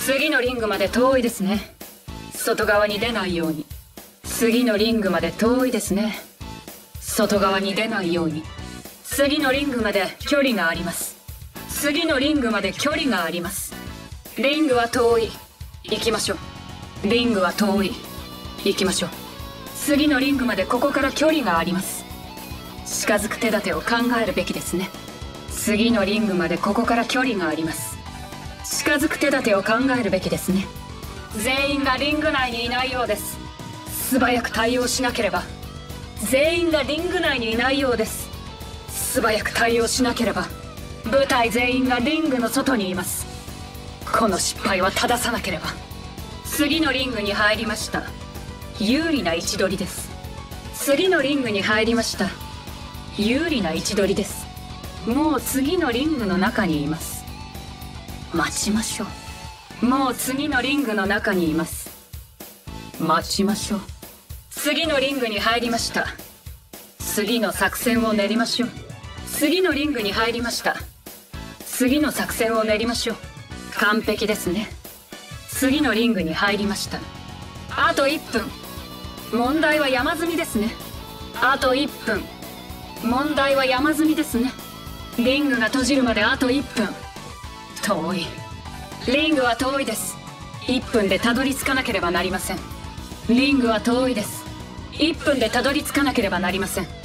次のリングまで遠いですね。外側に出ないように。次のリングまで遠いですね。外側に出ないように。次のリングまで距離があります。次のリングまで距離があります。リングは遠い。行きましょう。リングは遠い。行きましょう。次のリングまでここから距離があります。近づく手立てを考えるべきですね。次のリングまでここから距離があります。近づく手立てを考えるべきですね。全員がリング内にいないようです。素早く対応しなければ。全員がリング内にいないようです。素早く対応しなければ。部隊全員がリングの外にいます。この失敗は正さなければ。次のリングに入りました。有利な位置取りです。次のリングに入りました。有利な位置取りです。もう次のリングの中にいます。待ちましょう。もう次のリングの中にいます。待ちましょう。次のリングに入りました。次の作戦を練りましょう。次のリングに入りました。次の作戦を練りましょう。完璧ですね。次のリングに入りました。あと1分。問題は山積みですね。あと1分。問題は山積みですね。リングが閉じるまであと1分。遠い。リングは遠いです。1分でたどり着かなければなりません。リングは遠いです。1分でたどり着かなければなりません。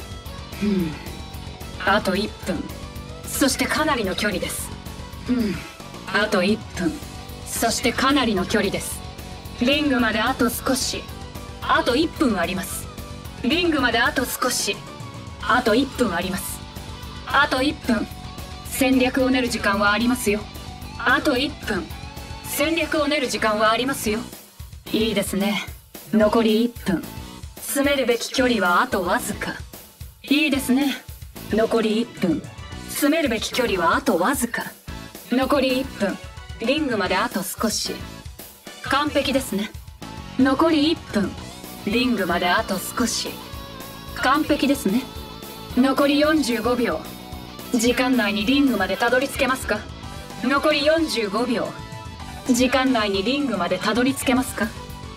あと1分。そしてかなりの距離です。あと1分。そしてかなりの距離です。リングまであと少し。あと1分あります。リングまであと少し。あと1分あります。あと1分。戦略を練る時間はありますよ。あと1分。戦略を練る時間はありますよ。いいですね。残り1分。詰めるべき距離はあとわずか。いいですね。残り1分。詰めるべき距離はあとわずか。残り1分。リングまであと少し。完璧ですね。残り1分。リングまであと少し。完璧ですね。残り45秒。時間内にリングまでたどり着けますか？残り45秒。時間内にリングまでたどり着けますか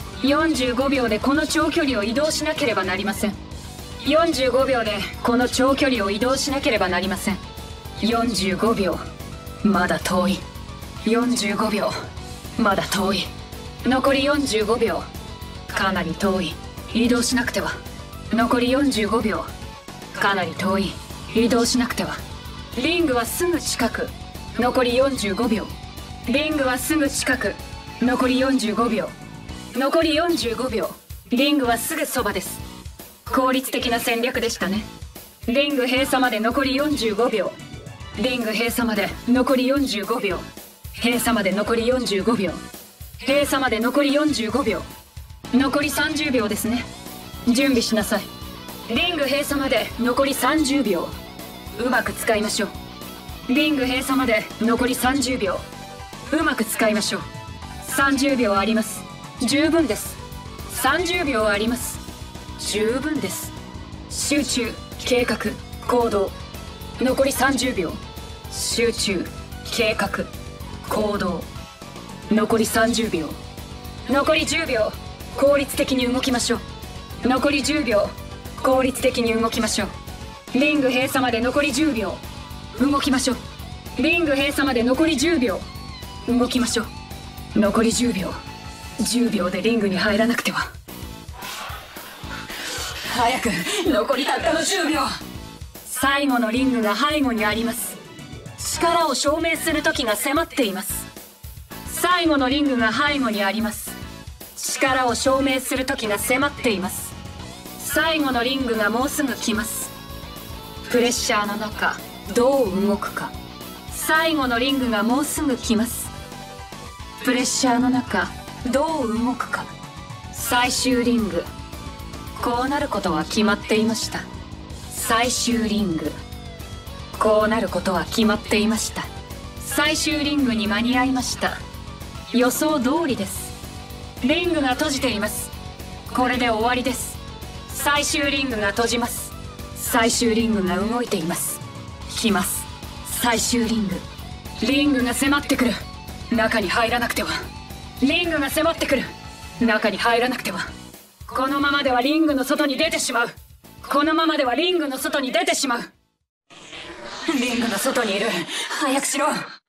？45秒でこの長距離を移動しなければなりません。45秒でこの長距離を移動しなければなりません。45秒。まだ遠い。45秒。まだ遠い。残り45秒。かなり遠い。移動しなくては。残り45秒。かなり遠い。移動しなくては。リングはすぐ近く。残り45秒。リングはすぐ近く。残り45秒。残り45秒。リングはすぐそばです。効率的な戦略でしたね。リング閉鎖まで残り45秒。リング閉鎖まで残り45秒。閉鎖まで残り45秒。閉鎖まで残り45秒。残り30秒ですね。準備しなさい。リング閉鎖まで残り30秒。うまく使いましょう。リング閉鎖まで残り30秒。うまく使いましょう。30秒あります。十分です。30秒あります。十分です。集中、計画、行動。残り30秒。集中、計画、行動。残り30秒。残り10秒。効率的に動きましょう。残り10秒。効率的に動きましょう。リング閉鎖まで残り10秒。動きましょう。リング閉鎖まで残り10秒。動きましょう。残り10秒。10秒でリングに入らなくては。早く。残りたったの10秒。最後のリングが背後にあります。力を証明する時が迫っています。最後のリングが背後にあります。力を証明する時が迫っています。最後のリングがもうすぐ来ます。プレッシャーの中、どう動くか。最後のリングがもうすぐ来ます。プレッシャーの中、どう動くか。最終リング。こうなることは決まっていました。最終リング。こうなることは決まっていました。最終リングに間に合いました。予想通りです。リングが閉じています。これで終わりです。最終リングが閉じます。最終リングが動いています。来ます。最終リング。リングが迫ってくる。中に入らなくては。 リングが迫ってくる。中に入らなくては。このままではリングの外に出てしまう。このままではリングの外に出てしまう。リングの外にいる。早くしろ。